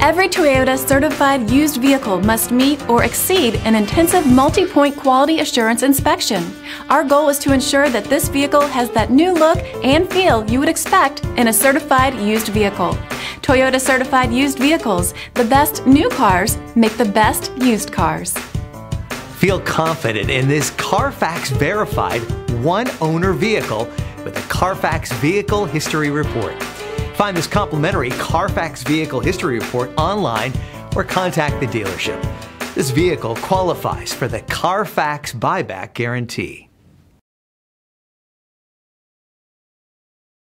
Every Toyota certified used vehicle must meet or exceed an intensive multi-point quality assurance inspection. Our goal is to ensure that this vehicle has that new look and feel you would expect in a certified used vehicle. Toyota certified used vehicles, the best new cars make the best used cars. Feel confident in this CARFAX verified one-owner vehicle with a CARFAX Vehicle History Report. Find this complimentary CARFAX Vehicle History Report online or contact the dealership. This vehicle qualifies for the CARFAX Buyback Guarantee.